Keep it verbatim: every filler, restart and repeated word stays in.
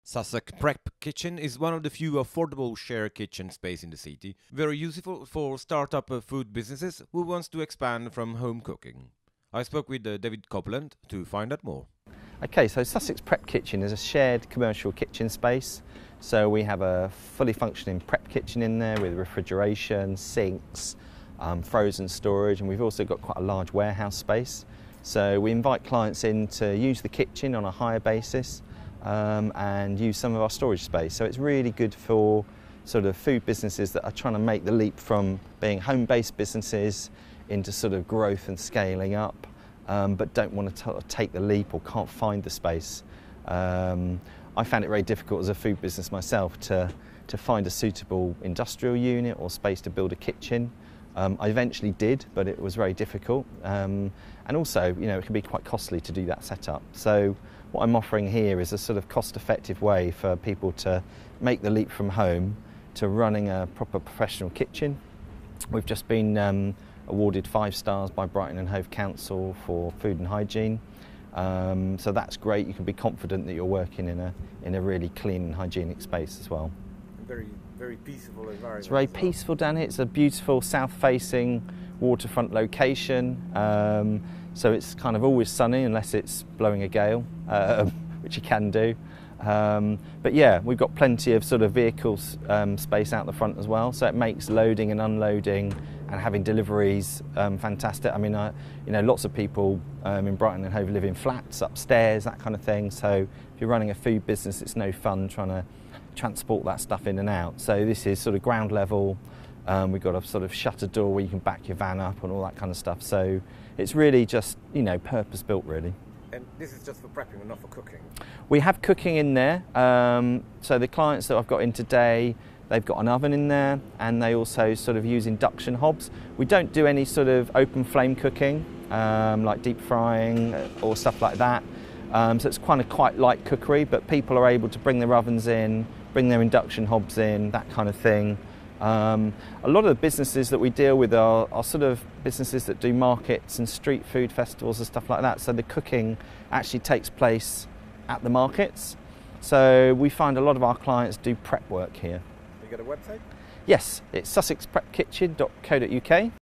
Sussex Prep Kitchen is one of the few affordable share kitchen space in the city, very useful for startup uh, food businesses who wants to expand from home cooking. I spoke with uh, David Copeland to find out more. Okay, so Sussex Prep Kitchen is a shared commercial kitchen space. So we have a fully functioning prep kitchen in there with refrigeration, sinks, um, frozen storage, and we've also got quite a large warehouse space. So we invite clients in to use the kitchen on a hire basis um, and use some of our storage space. So it's really good for sort of food businesses that are trying to make the leap from being home-based businesses into sort of growth and scaling up, um, but don't want to take the leap or can't find the space. Um, I found it very difficult as a food business myself to, to find a suitable industrial unit or space to build a kitchen. Um, I eventually did, but it was very difficult. Um, and also, you know, it can be quite costly to do that setup. So what I'm offering here is a sort of cost-effective way for people to make the leap from home to running a proper professional kitchen. We've just been um, awarded five stars by Brighton and Hove Council for food and hygiene. Um, so that's great. You can be confident that you're working in a in a really clean and hygienic space as well. Very, very peaceful environment. It's very peaceful down here. It's a beautiful south-facing waterfront location. Um, so it's kind of always sunny unless it's blowing a gale, uh, which you can do. Um, but yeah, we've got plenty of sort of vehicles um, space out the front as well. So it makes loading and unloading and having deliveries um, fantastic. I mean, uh, you know, lots of people um, in Brighton and Hove live in flats upstairs, that kind of thing. So if you're running a food business, it's no fun trying to transport that stuff in and out. So this is sort of ground level. Um, we've got a sort of shutter door where you can back your van up and all that kind of stuff. So it's really just, you know, purpose built really. And this is just for prepping and not for cooking? We have cooking in there. Um, so the clients that I've got in today, they've got an oven in there and they also sort of use induction hobs. We don't do any sort of open flame cooking, um, like deep frying or stuff like that. Um, so it's kind of quite light cookery, but people are able to bring their ovens in, bring their induction hobs in, that kind of thing. Um, a lot of the businesses that we deal with are, are sort of businesses that do markets and street food festivals and stuff like that. So the cooking actually takes place at the markets. So we find a lot of our clients do prep work here. You got a website? Yes, it's sussex prep kitchen dot co dot U K.